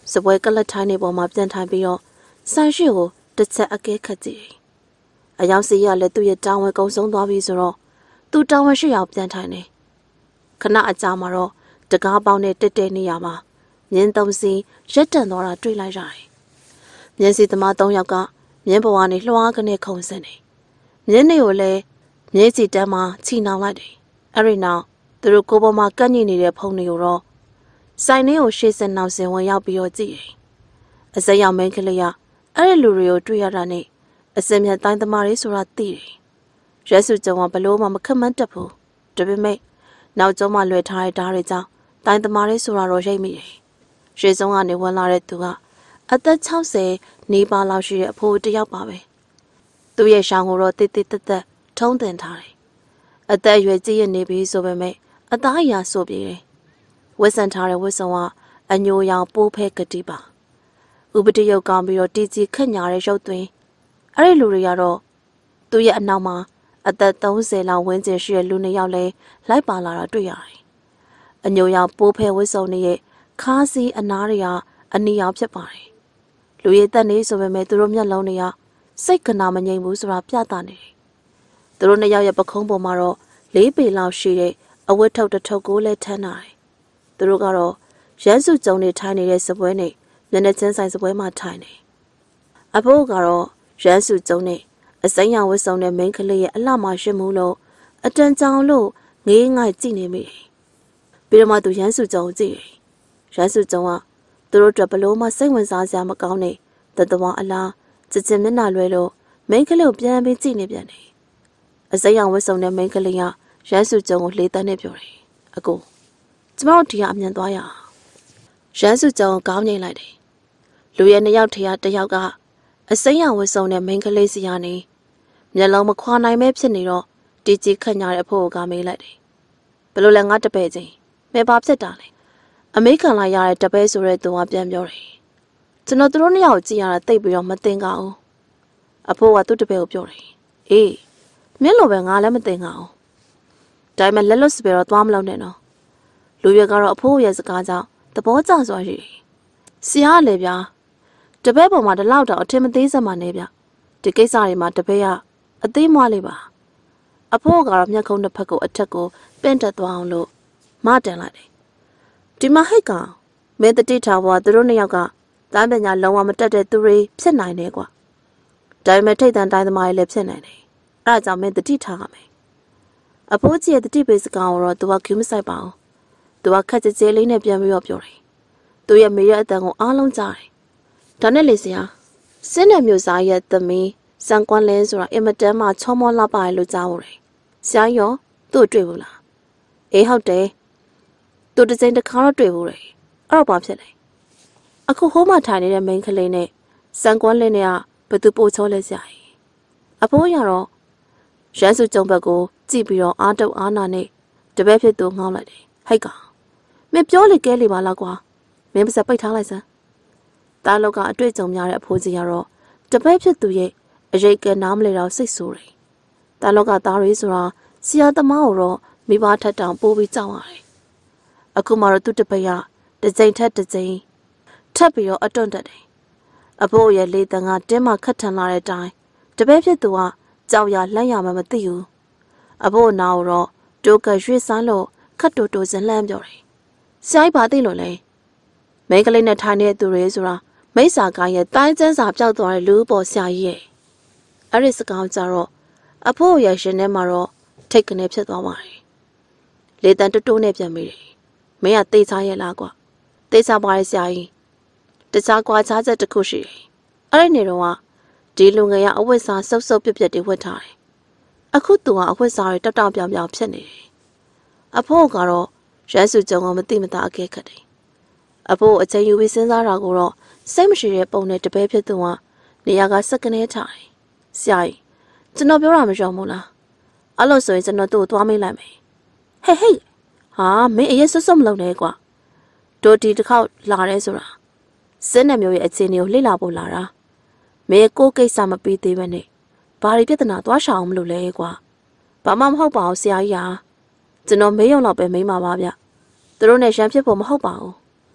Speaker 1: စပွဲကလတ်ထိုင်းနေပေါ်မှာပြန်ထိုင်ပြီးတော့ဆိုင်ရှိကိုတစ်ချက်အကဲခတ်ကြည့်အယောင်စီရလည်းသူ့ရဲ့တောင်းဝဲကုံဆုံးသွားပြီဆိုတော့သူတောင်းဝဲရှိအောင်ပြန်ထိုင်နေခဏအကြာမှာတော့တကားပေါင်းနဲ့တက်တဲ့နေရာမှာမြင်းသုံးစီရက်တန်သွားတာတွေ့လိုက်ရတယ်မြင်းစီသမားသုံးယောက်ကမြင်းဘဝနဲ့လွှားကနေခုံစင်းနေမြင်းနေကိုလည်းမြင်းစီတန်းမှာချီနှောင်လိုက်တယ်အဲ့ဒီနောက်သူတို့ကိုပေါ်မှာကန့်ညိနေတဲ့ဖုံတွေကိုတော့ဆိုင်နှင်းကိုရှေ့ဆက်နောက်ဆင်ဝင်ရောက်ပြီးတော့ကြည့်တယ်အစက်ရောက်မင်းကလေးကအဲ့ဒီလူတွေကိုတွေ့ရတာနဲ့အစင်မြတ်တိုင်းသမားတွေဆိုတာသိတယ်ရဲစုကြုံကဘလို့မှမခက်မှန်းတတ်ဘူးဒါပေမဲ့နောက်ကျောမှလွယ်ထားတဲ့ဓာတ်တွေကြောင့်တိုင်းသမားတွေဆိုတာတော့ရိပ်မိတယ်ရွှေစုံကနေဝင်လာတဲ့သူကအသက်၆၀နေပါလောက်ရှိတဲ့အဖိုးတစ်ယောက်ပါပဲသူ့ရဲ့ရှောင်းကိုတော့တိတိတက်တက်ထုံးတင်ထားတယ်အသက်အရွယ်ကြီးရနေပြီဆိုပေမဲ့အသားအရာဆိုပြေတယ်ဝတ်ဆင်ထားတဲ့ဝတ်စုံကအညိုရောင်ပိုးဖဲကတိပါဥပဒေရုပ်ကောင်းပြီးတော့တီကြီးခက်ညာတဲ့ရုပ်သွင်းအဲ့ဒီလူတွေကတော့သူ့ရဲ့အနောက်မှာအသက်၃၀လောက်ဝန်းကျင်ရှိတဲ့လူနှစ်ယောက်လည်းလိုက်ပါလာတာတွေ့ရတယ်အညိုရောင်ပိုးဖဲဝတ်စုံတွေရဲ့ခါးစီးအနားတွေကအနီရောင်ဖြစ်ပါတယ်လူရည်တက်နေဆိုပေမဲ့သူတို့မျက်လုံးတွေကစိတ်ကနာမငြိမ်ဘူးဆိုတာပြသနေတယ်သူတို့နှစ်ယောက်ရဲ့ပခုံးပေါ်မှာတော့လေးပေလောက်ရှိတဲ့အဝတ်ထုတ်တစ်ထုပ်ကိုလည်းထမ်းထားတယ်သူတို့ကတော့ရန်စုကြုံနေထိုင်နေတဲ့စပွဲနဲ့မျက်နှာချင်းဆိုင်စပွဲမှာထိုင်နေအဖိုးကတော့ရန်စုကြုံနေအစိမ်းရောင်ဝတ်စုံတဲ့မိန်းကလေးရဲ့အလှမရှိမှုလို့အတန်ကြောင်လို့ငေးငိုက်ကြည့်နေမိတယ်ပြီးတော့မှသူရန်စုကြုံကြည့်တယ်ရန်စုကြုံကသူတို့အတွက်ဘလို့မှစိတ်ဝင်စားစရာမကောင်းတဲ့တတဝါအလားချစ်ချင်မျက်နှာလွဲလို့မိန်းကလေးကိုပြန်ပြီးကြည့်နေပြန်တယ်အစိမ်းရောင်ဝတ်စုံတဲ့မိန်းကလေးကရန်စုကြုံကိုလေးတန်းနဲ့ပြောတယ်အကိုကျမတို့ဒီကအမြန်သွားရအောင်ရန်စုကြုံကောင်းငိမ့်လိုက်တယ်လူရဲ့နှစ်ယောက်ထရတစ်ယောက်ကအစိမ်းရောင်ဝတ်စုံတဲ့မိန်းကလေးစီကနေမျက်လုံးမခွာနိုင်ပဲဖြစ်နေတော့တီကြီးခက်ညာတဲ့အဖို့ကမေးလိုက်တယ်ဘယ်လိုလဲငါတပည့်ချင်းမဲပါဖြစ်တာလဲအမေခံလာရတဲ့တပည့်ဆိုတဲ့သူကပြန်ပြောတယ်ကျွန်တော်တို့နှစ်ယောက်ကြည့်ရတာတိတ်ပြီးတော့မသိင်ကြအောင်အဖိုးကသူ့တပည့်ကိုပြောတယ်အေးမင်းလိုပဲငါလည်းမသိင်ကြအောင်ဒါပေမဲ့လက်လွတ်စပယ်တော့သွားမလို့နဲ့နော်လူရွယ်ကတော့အဖိုးရဲ့စကားကြောင့်သဘောကျစွာရှိတယ်ဆရာကလည်းဗျာတပည့်ပေါ်မှာဒီလောက်တော့အထင်မသေးစမှနေဗျဒီကိစ္စတွေမှာတပည့်ကအသေးမွားလေးပါအဖိုးကတော့မျက်ခုံးတစ်ဖက်ကိုအထက်ကိုပင့်တက်သွားအောင်လို့မတန်လိုက်တယ်ဒီမှာဟိတ်ကောင်မင်းတတိထားဘွားသူတို့နှစ်ယောက်ကတိုင်းပညာလုံးဝမတက်တဲ့သူတွေဖြစ်နိုင်တယ်ကွာဒါပေမဲ့ထိတ်တန့်တိုင်းသမားတွေလည်းဖြစ်နိုင်တယ်အဲဒါကြောင့်မင်းတတိထားရမယ်အဖိုးကြီးရဲ့တတိပေးစကားကိုတော့သူကကျူးမဆိုင်ပါဘူးသူကခက်ကြဲကြဲလေးနဲ့ပြန်ပြီးတော့ပြောတယ်သူရဲ့မေရဲ့အတန်ကိုအားလုံးကြားတယ်ဒါနဲ့လေဆရာစင်းတဲ့မျိုးစားရဲ့သမီးစံကွမ်းလဲဆိုတာအင်မတန်မှချောမောလှပရလို့ကြားဖို့တယ်ဆရာရောသူ့တွေ့ဘူးလားအေးဟုတ်တယ်သူတစ်စိမ်တစ်ခါတော့တွေ့ဘူးတယ်အဲ့တော့ဘာဖြစ်လဲအခုဟိုးမှထိုင်နေတဲ့မိန်းကလေးနဲ့စံကွမ်းလင်းနဲ့ကဘသူပို့ချောလဲဆရာကြီးအဖိုးရတော့ရန်စုကြုံဘက်ကိုကြည့်ပြီးတော့အားတုပ်အားနာနဲ့တပည့်ဖြစ်သူငေါ့လိုက်တယ်ဟိတ်ကောင်မင်းပြောလေကဲလေပါလားကွာမင်းပါစပိတ်ထားလိုက်စမ်းတားလောက်ကအတွေ့အကြုံများတဲ့အဖိုးကြီးကတော့တပည့်ဖြစ်သူရဲ့အရေးကနားမလဲတော့စိတ်ဆိုးတယ်တားလောက်ကသားရေးဆိုတာဆရာသမားကိုတော့မိဘထက်တောင်ပိုးပြီးကြောက်ရတယ်အခုမှတော့သူ့တပည့်ကတစ်ကြိမ်ထက်တစ်ကြိမ်ထပ်ပြီးတော့အတွန့်တက်တယ်အဖိုးရဲ့လေတန်ကတင်းမှခတ်ထန်လာတဲ့အတိုင်းတပည့်ဖြစ်သူကကြောက်ရလှမ်းရမှမသိဘူးအဖိုးနာကိုတော့တိုးကရွှေ့ဆန်းလို့ခတ်တူတူစင်လှမ်းပြောတယ်ဆရာကြီးဘာသိလို့လဲမိန်းကလေးနဲ့ထိုင်နေတဲ့သူတွေဆိုတာမိစ္ဆာကိုင်းရဲ့တိုင်းကျန်းစာပျောက်သွားတဲ့လူပေါ်ဆရာကြီးရဲ့အဲ့ဒီစကားကြတော့အဖိုးရဲ့ရှင်ထဲမှာတော့ထိတ်ကနေဖြစ်သွားပါတယ်လေတန်တူတူနဲ့ပြန်မိတယ်မင်းကသိချရဲ့လားကွာသိချပါရဲ့ဆရာကြီးတခြားကွာခြားချက်တစ်ခုရှိတယ်အဲ့ဒီနေတော့ဒီလူငယ်ကအဝတ်စားစုပ်စုပ်ပြက်ပြက်တွေဝတ်ထားတယ်အခုသူကအဝတ်စားတွေတောက်တောက်ပြောင်ပြောင်ဖြစ်နေတယ်အဖိုးကတော့ရန်စုကြုံကမသိမသာအကဲခတ်တယ်အဖိုးအချိန်ယူပြီးစဉ်းစားတာကိုတော့စိတ်မရှိတဲ့ပုံနဲ့တပည့်ဖြစ်သူကနေရာကစက်ကနေထားတယ်ဆရာကြီးကျွန်တော်ပြောတာမရောဘူးလားအဲ့လိုဆိုရင်ကျွန်တော်သူ့ကိုသွားမေးလိုက်မယ်ဟဲ့ဟဲ့ဟာမင်းအရေးဆွတ်ဆွတ်မလုပ်နဲ့ကွာတို့ဒီတစ်ခေါက်လာရဲဆိုတာစင်းနဲ့မျိုးရဲ့အခြေအနေကိုလေ့လာဖို့လာတာမင်းကိုကိစ္စမပြီးသေးပဲနဲ့ဘာတွေပြဿနာသွားရှောင်အောင်မလုပ်လဲကွာဘာမှမဟုတ်ပါဘူးဆရာကြီးဟာကျွန်တော်မေးရုံတော့ပဲမေးမှာပါဗျသူတို့နဲ့ရန်ဖြစ်ဖို့မဟုတ်ပါဘူး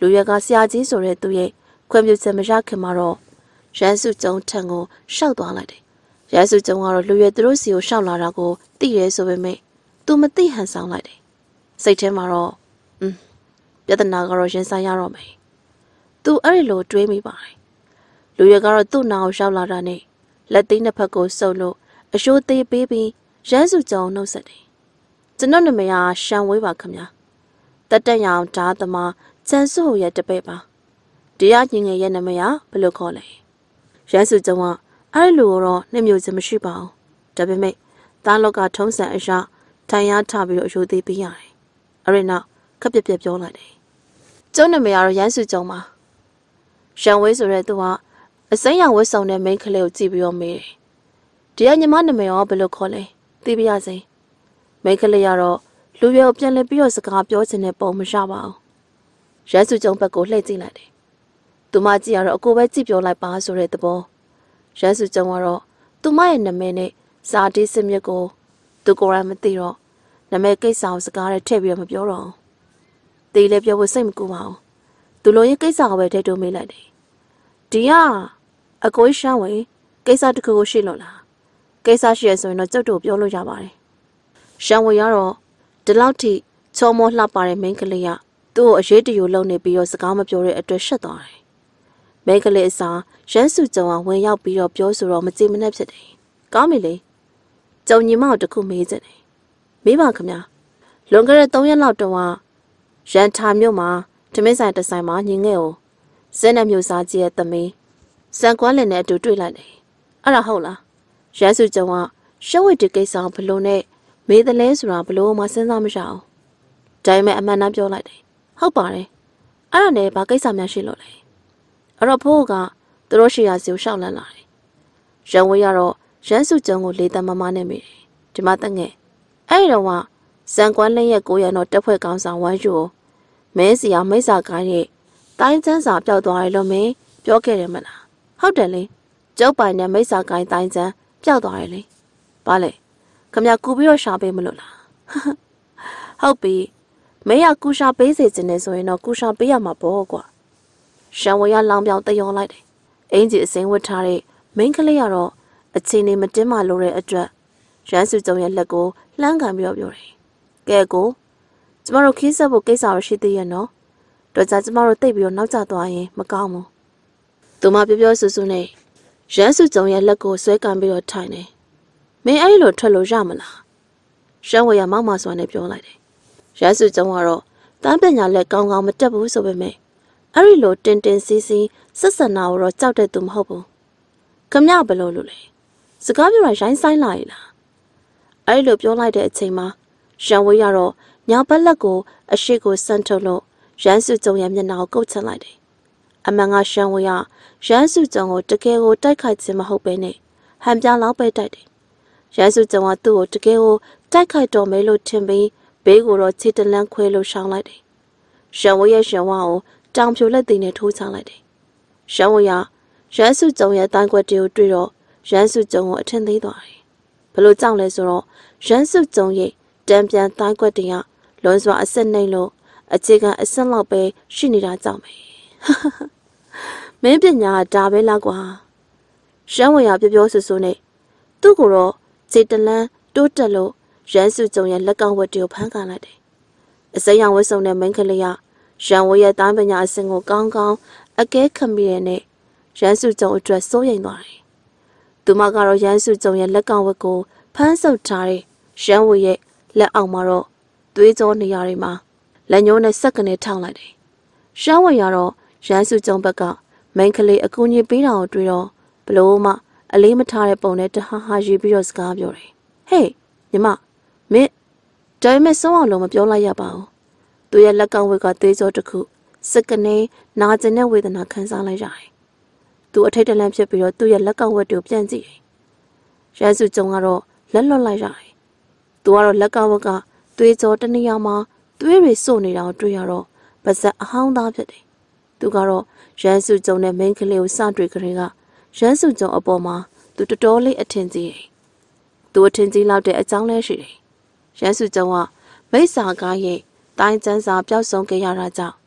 Speaker 1: လူရွက်ကဆရာကြီးဆိုတဲ့သူရဲ့ခွင့်ပြုချက်မရခင်မှာတော့ရန်စုကျုံထံကိုရှောက်သွားလိုက်တယ်ရန်စုကျုံကတော့လူရွက်သူတို့စီကိုရှောက်လာတာကိုသိရဲဆိုပေမဲ့သူမသိဟန်ဆောင်လိုက်တယ်စိတ်ထဲမှာတော့อืมပြဿနာကတော့ရင်ဆိုင်ရတော့မယ်သူအဲ့ဒီလိုတွေးမိပါတယ်လူရွက်ကတော့သူ့နာကိုရှောက်လာတာနဲ့လက်သေးနှစ်ဖက်ကိုစုပ်လို့အရှိုးသေးပေးပြီးရန်စုကျုံနှုတ်ဆက်တယ်ကျွန်တော်နာမည်ကရှန်ဝေးပါခင်ဗျာတက်တက်ရောင်ဓာသမားချန်စုရဲ့တပည့်ပါတရားညင်ငယ်ရဲ့နာမည်ကဘယ်လိုခေါ်လဲရန်စုကျုံကအဲ့ဒီလိုတော့နှိမ့်မျိုးစမရှိပါဘူးဒါပေမဲ့သားလောက်ကထုံးစံအရာထိုင်ရထပြီးတော့အယိုသေးပေးရတယ်အဲ့ဒီနောက်ခက်ပြက်ပြက်ပြောလိုက်တယ်ကျုံနာမည်ကတော့ရန်စုကျုံပါရှန်ဝေးဆိုတဲ့သူကအစိမ်းရောင်ဝတ်ဆောင်တဲ့မိန်းကလေးကိုကြည့်ပြီးတော့မေးတယ်တရားညီမနာမည်ရောဘယ်လိုခေါ်လဲသိပြရစေမိန်းကလေးကတော့လူရွယ်ကိုပြန်လဲပြီးတော့စကားပြောချင်တဲ့ပုံမရပါဘူးရန်စုကျုံဘက်ကိုလှည့်ကြည့်လိုက်တယ်သူမကြည့်ရတော့အကိုပဲကြည့်ပြောလိုက်ပါဆိုတဲ့သဘောရန်စုကျုံကတော့သူမရဲ့နာမည်နဲ့ဇာတိစစ်မြစ်ကိုသူကိုယ်တိုင်မသိတော့နာမည်ကိစ္စကိုစကားနဲ့ထည့်ပြီးတော့မပြောတော့တီးလည်းပြောဖို့စိတ်မကူပါဘူးသူလိုရင်ကိစ္စကိုပဲထည့်တိုးမေးလိုက်တယ်ဒီကအကိုရှမ်းဝင်ကိစ္စတစ်ခုကိုရှိလို့လားကိစ္စရှိရဆိုရင်တော့ကျုပ်တို့ပြောလို့ရပါတယ်ရှမ်းဝင်ကတော့ဒီလောက်ထိချောမောလှပတဲ့မိန်းကလေးကသူ့ကိုအရေးတယူလုံနေပြီးတော့စကားမပြောတဲ့အတွက်ရှက်သွားတယ်မိန်းကလေးအစားရန်စုကျုံကဝင်ရောက်ပြီးတော့ပြောဆိုတော့မကြည်မနှက်ဖြစ်တယ်ကောင်းပြီလေကျုံညီမကိုတခုမေးချင်တယ်မေးပါခင်ဗျာလွန်ခဲ့တဲ့သုံးရက်လောက်တုန်းကရန်ထာမြို့မှာဓမင်းဆိုင်တစ်ဆိုင်မှာညီငယ်ကိုဇက်နဲ့မျိုးစားကြီးရဲ့သမီးစံကွမ်းလင်နဲ့အတူတွေ့လိုက်တယ်အဲ့ဒါဟုတ်လားရန်စုကျုံကရှက်ဝိတ်တကိစ္စဘလို့နဲ့မေးတယ်လဲဆိုတာဘလို့မှစဉ်းစားမရအောင်ဒါပေမဲ့အမှန်တမ်းပြောလိုက်တယ်ဟုတ်ပါတယ်အဲ့ဒါနဲ့ဘာကိစ္စများရှိလို့လဲအဲ့တော့ဖိုးကသူတို့ရှိရာစီကိုရှောက်လန်းလာတယ်ရန်ဝေးကတော့ရန်စုကျုံကိုလေးတမမနဲ့မိတယ်ဒီမှာတက်ငယ်အဲ့တော့ကဇန်ကွမ်းလင်းရဲ့ကိုရံတော့တက်ဖွဲ့ကောင်းဆောင်ဝိုင်းယူကိုမဲစီအောင်မိတ်စာကိုင်းရဲ့တိုင်းချမ်းစာပျောက်သွားတယ်လို့မင်းပြောခဲ့တယ်မလားဟုတ်တယ်လေကျုပ်ပိုင်နဲ့မိတ်စာကိုင်းတိုင်းချမ်းပျောက်သွားတယ်လေဘာလဲခမကူပြီးတော့ရှာပေးမလို့လားဟုတ်ပြီမင်းကကူရှာပေးစေချင်နေဆိုရင်တော့ကူရှာပေးရမှာပေါ့ကွာရှန်ဝေရလောင်ပြောင်တယောလိုက်တယ်အင်ကြီးအစိမ်းဝတ်ထားတဲ့မိန်းကလေးကတော့အချင်းနေမတင်းမလို့တဲ့အတွက်ရန်စုကျုံရဲ့လက်ကိုလှမ်းကန်ပြီးတော့ပြောတယ်ကဲကိုကျမတို့ခင်းဆက်ဖို့ကိစ္စရရှိသေးရဲ့နော်တော့ကြကျမတို့တိတ်ပြီးတော့နောက်ကျသွားရင်မကောင်းဘူးသူမပြောပြောဆူဆူနဲ့ရန်စုကျုံရဲ့လက်ကိုဆွဲကန်ပြီးတော့ထိုင်တယ်မင်းအဲ့လိုထွက်လို့ရမလားရှန်ဝေရမောက်မစွာနဲ့ပြောလိုက်တယ်ရန်စုကျုံကတော့တန်းပညာလက်ကောင်းကောင်းမတက်ဘူးဆိုပေမဲ့အဲ့ဒီလိုတင်တင်စီစီဆက်ဆံတာကိုတော့ကြောက်တဲ့သူမဟုတ်ဘူးခမရဘလို့လို့လဲစကားပြောတာရိုင်းဆိုင်လာရလားအဲ့ဒီလိုပြောလိုက်တဲ့အချိန်မှာရန်ဝေးရတော့ညာဘက်လက်ကိုအရှိကိုစမ်းထုတ်လို့ရန်စုကျုံရဲ့မျက်နှာကိုကုတ်ချလိုက်တယ်အမှန်ကရှန်ဝေးရရန်စုကျုံကိုတကယ်ကိုတိုက်ခိုက်ခြင်းမဟုတ်ပဲနဲ့ဟန်ပြလောက်ပဲတိုက်တယ်ရန်စုကျုံကသူ့ကိုတကယ်ကိုတိုက်ခိုက်တော်မယ်လို့ထင်ပြီးဘေးကိုတော့ခြေတလန်းခွဲလို့ရှောင်းလိုက်တယ်ရှန်ဝေးရဲ့ရှန်ဝါကိုတောင်ဖြိုလက်သိနဲ့ထိုးချလိုက်တယ်ရှန်ဝေးရရန်စုကျုံရဲ့တိုင်းကွက်တွေကိုတွေ့တော့ရန်စုကျုံကိုအထင်သေးသွားတယ်ဘလို့ကြောက်လဲဆိုတော့ရန်စုကျုံရဲ့တံပြန်တိုင်းကွက်တွေကလွန်စွာအဆက်နှိမ့်လို့အခြေခံအဆက်လောက်ပဲရှိနေတာကြောင့်ပဲမင်းပညာဒါပဲလားကွာရှမ်းဝေရပြောပြောဆူဆူနဲ့သူ့ကိုတော့ခြေတလန်းတိုးတက်လို့ရန်စုကျုံရဲ့လက်ကောက်ဝတ်တွေကိုဖမ်းကန်လိုက်တယ်အစိမ်းရောင်ဝတ်စုံတဲ့မိန်းကလေးကရန်ဝေရဲ့တိုင်းပညာအစင်ကိုကောင်းကောင်းအကဲခမိတဲ့နဲ့ရန်စုကျုံအတွက်စိုးရိမ်သွားတယ်သူမကတော့ရန်စုကျုံရဲ့လက်ကောက်ဝတ်ကိုဖမ်းဆုပ်ထားတဲ့ရန်ဝေရဲ့လက်အောက်မှာတော့သွေးကြောနေရာတွေမှာလက်ညှိုးနဲ့စက်ကနေထောင်လိုက်တယ်ရှမ်းဝေရတော့ရန်စုကျုံဘက်ကမိန်းကလေးအကူကြီးပေးတာကိုတွေ့တော့ဘလို့မှအလေးမထားတဲ့ပုံနဲ့တဟာဟာယူပြီးတော့စကားပြောတယ်ဟေးညီမမင်းဒါပေမဲ့ဆုံးအောင်လို့မပြောလိုက်ရပါဘူးသူရဲ့လက်ကောက်ဝတ်ကသွေးကြောတစ်ခုစက်ကနေနာကျင်တဲ့ဝေဒနာခံစားလိုက်ရတယ်သူအထိတ်တလန့်ဖြစ်ပြီးတော့သူ့ရဲ့လက်ကောက်ဝတ်တွေကိုပြန်ကြည့်တယ်ရန်စုကျုံကတော့လက်လွတ်လိုက်ရတယ်သူကတော့လက်ကောက်ဝတ်ကသွေးကြောတနေရာမှာသွေးတွေစို့နေတာကိုတွေ့ရတော့ပါဇက်အဟောင်းသားဖြစ်တယ်သူကတော့ရန်စုကျုံနဲ့မိန်းကလေးကိုစတွေ့ကြတဲ့ကရန်စုကျုံအပေါ်မှာသူတော်တော်လေးအထင်ကြီးတယ်သူအထင်ကြီးလောက်တဲ့အကြောင်းလဲရှိတယ်ရန်စုကျုံကမိစ္ဆာကားရဲ့တိုင်းကျန်းစာပျောက်ဆုံးခဲ့ရတာကြောင့်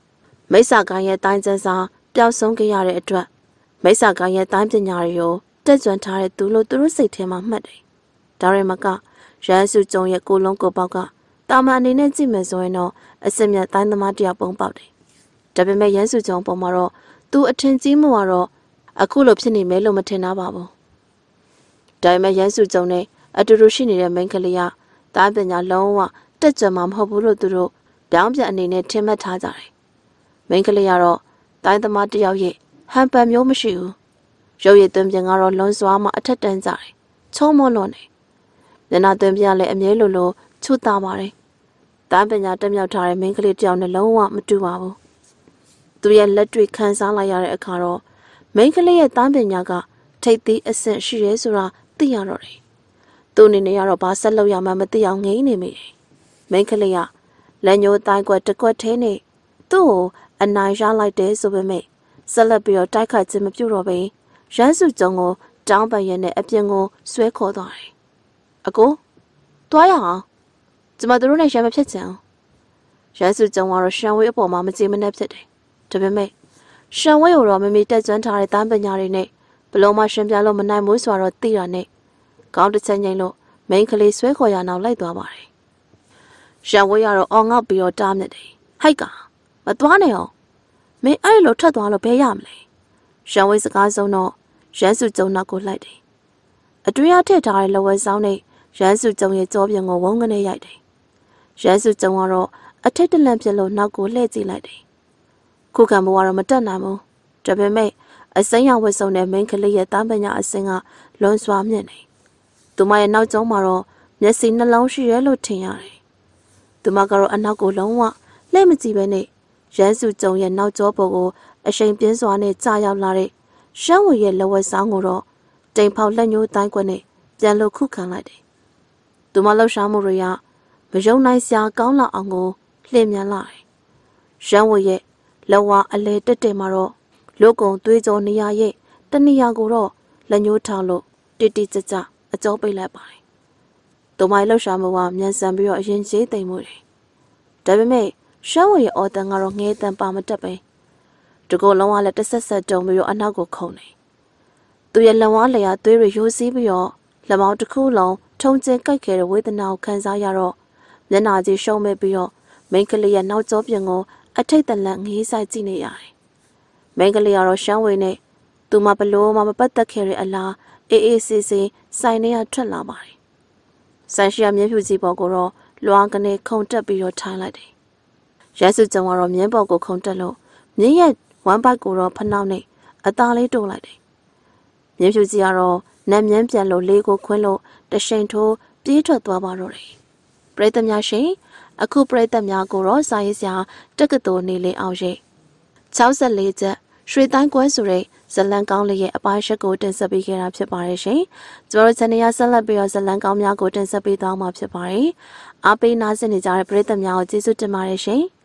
Speaker 1: မိစ္ဆာကိုင်းရဲ့တိုင်းကျစာပျောက်ဆုံးခဲ့ရတဲ့အတွက်မိစ္ဆာကိုင်းရဲ့တိုင်းပညာတွေကိုတက်ကြွထားတဲ့သူလို့သူတို့စိတ်ထဲမှာမှတ်တယ်။ဒါရမကရန်စုကြုံရဲ့ကိုလုံးကိုပေါက်ကတာမန်အနေနဲ့ကြည့်မယ်ဆိုရင်တော့အစမြတ်တိုင်းသမားတယောက်ပုံပေါက်တယ်။ဒါပေမဲ့ရန်စုကြုံပုံမှာတော့သူအထင်ကြီးမှုကတော့အခုလိုဖြစ်နေမယ်လို့မထင်တာပါဘူး။ဒါပေမဲ့ရန်စုကြုံနဲ့အတူတူရှိနေတဲ့မိန်းကလေးကတိုင်းပညာလုံးဝတက်ကြွမှာမဟုတ်ဘူးလို့သူတို့ပြောင်းပြန်အနေနဲ့ထင်မှတ်ထားကြတယ်။မိန်းကလေးကတော့တိုင်းသမားတယောက်ရဲ့ဟန်ပန်မျိုးမရှိဘူး။ရုပ်ရည်သွင်းပြန်ကတော့လွန်စွာမှအထက်တန်းကြတယ်။ချုံမောလွန်တယ်။မျက်နှာသွင်းပြန်လည်းအမြဲလိုလိုချွတ်သားပါတယ်။တိုင်းပညာတက်မြောက်ထားတဲ့မိန်းကလေးတယောက်နဲ့လုံးဝမတူပါဘူး။သူရဲ့လက်တွေ့ခံစားလိုက်ရတဲ့အခါတော့မိန်းကလေးရဲ့တိုင်းပညာကထိပ်သီးအဆင့်ရှိရဲဆိုတာသိရတော့တယ်။သူအနေနဲ့ကတော့ဘာဆက်လုပ်ရမှမသိအောင်ငြိမ့်နေမိတယ်။မိန်းကလေးကလက်ညှိုးတိုင်းကွက်တစ်ကွက်ထဲနဲ့သူ့ကိုအနိုင်ရလိုက်တယ်ဆိုပေမဲ့ဆက်လက်ပြီးတော့တိုက်ခိုက်ခြင်းမပြုတော့ဘဲရန်စုကြုံကိုတောင်းပန်ရနဲ့အပြင်ကိုဆွဲခေါ်သွားတယ်။အကိုသွားရအောင်ကျမတို့နဲ့ရံမဖြစ်ချင်အောင်ရန်စုကြုံကတော့ရှန်ဝေးအပေါ်မှာမကြည်မနှက်ဖြစ်တယ်။ဒါပေမဲ့ရှန်ဝေးကိုတော့မမီတက်ကျွမ်းထားတဲ့တန်းပညာတွေနဲ့ဘလုံးမရှင်ပြလို့မနိုင်ဘူးဆိုတော့သိတာနဲ့ကောင်းတစ်ချက်ငိမ့်လို့မိန်းကလေးဆွဲခေါ်ရအောင်လိုက်သွားပါတယ်။ရှန်ဝေးကတော့အော်ငေါ့ပြီးတော့တားမြစ်တယ်။ဟိုက်ကမသွားနဲ့အောင်မင်းအဲ့လိုထွက်သွားလို့ဘယ်ရမလဲရှန်ဝေးစကားဆုံးတော့ရန်စုကြုံနောက်ကိုလိုက်တယ်အတွင်းရထည့်ထားတဲ့လဝဲဆောင်နဲ့ရန်စုကြုံရဲ့ကြောပြင်ကိုဝုန်းကနေရိုက်တယ်ရန်စုကြုံကတော့အထက်တလန့်ပြလို့နောက်ကိုလှည့်ကြည့်လိုက်တယ်ခုခံဘဝကတော့မတက်နိုင်ဘူးဒါပေမဲ့အစိမ်းရောင်ဝတ်စုံတဲ့မိန်းကလေးရဲ့တားပညာအစင်းကလွန်စွာမြင့်နေသူမရဲ့နောက်ကျောင်းမှာတော့မျက်စိနှလုံးရှိရဲလို့ထင်ရတယ်သူမကတော့အနောက်ကိုလုံးဝလှည့်မကြည့်ပဲနဲ့ရန်စုကြုံရဲ့နောက်ကျောပေါ်ကိုအရှိန်ပြင်းစွာနဲ့ကြာရောက်လာတဲ့ရှမ်းဝေရဲ့လက်ဝဲဆောင်ကိုတော့တိမ်ဖောက်လက်ညှိုးတိုင်းကွက်နဲ့ပြန်လို့ခုခံလိုက်တယ်။သူမလှူရှားမှုတွေကမယုံနိုင်စရာကောင်းလောက်အောင်ကိုလှည့်မြန်လာတယ်။ရှမ်းဝေရဲ့လက်ဝါအလဲတက်တက်မှာတော့လူကုံသွေးကြောနေရရဲ့တနေရာကိုတော့လက်ညှိုးထောင်လို့တိတိကျကျအကြောပိတ်လိုက်ပါတယ်။သူမလှူရှားမှုကမြန်ဆန်ပြီးတော့အရင်ကျေးသိမ်မှုတယ်။ဒါပေမဲ့ရှမ်းဝေရဲ့အော်တန်ကတော့ငဲတန်ပါမတက်ပဲတကောလုံးဝလည်းတဆက်ဆက်တုံပြီးတော့အနောက်ကိုခုန်နေသူရဲ့လက်ဝါးလျာသွေးတွေရိုးစီးပြီးတော့လက်မောင်းတစ်ခုလုံးထုံကျင်းကိုက်ခဲ့တဲ့ဝေဒနာကိုခံစားရတော့မျက်နှာကြီးရှုံးမဲ့ပြီးတော့မိန်းကလေးရဲ့နောက်ကျောပြင်ကိုအထိတ်တလန့်ငေးဆိုင်ကြည့်နေရတယ်မိန်းကလေးကတော့ရှမ်းဝေနဲ့သူမဘလို့မှမပတ်သက်ခဲ့တဲ့အလားအေးအေးဆေးဆေးဆိုင်ထဲကထွက်လာပါတယ်ဆိုင်ရှိရမြင်းဖြူကြီးပေါ်ကိုတော့လွားကနေခုန်တက်ပြီးတော့ထိုင်လိုက်တယ်ရဲစုကြုံကတော့မြင်းပေါ်ကိုခုန်တက်လို့မြင်းရဲ့ဝမ်းပိုက်ကိုတော့ဖနှောက်နဲ့အသားလေးတိုးလိုက်တယ်။မြင်းဖြူကြီးကတော့နတ်မြန်းပြန်လို့လေးကိုခွင်းလို့တရှိန်ထိုးပြေးထွက်သွားပါတော့တယ်။ပရိသတ်များရှင်အခုပရိသတ်များကိုတော့စာရေးဆရာတက္ကသိုလ်နေလင်းအောင်ရဲ့၆၄ချက်ရွှေတိုင်းကွဲဆိုတဲ့ဇလံကောင်းလေးရဲ့အပိုင်းရှက်ကိုတင်ဆက်ပေးခဲ့တာဖြစ်ပါတယ်ရှင်။ကျွန်တော်တို့ channel ရဆက်လက်ပြီးတော့ဇလံကောင်းများကိုတင်ဆက်ပေးသွားမှာဖြစ်ပါတယ်။အားပေးနားဆင်နေကြတဲ့ပရိသတ်များကိုကျေးဇူးတင်ပါတယ်ရှင်။